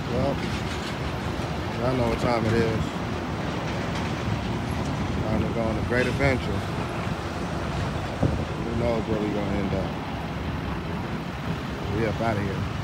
Well, y'all know what time it is. Time to go on a great adventure. Who knows where we're gonna end up? We up out of here.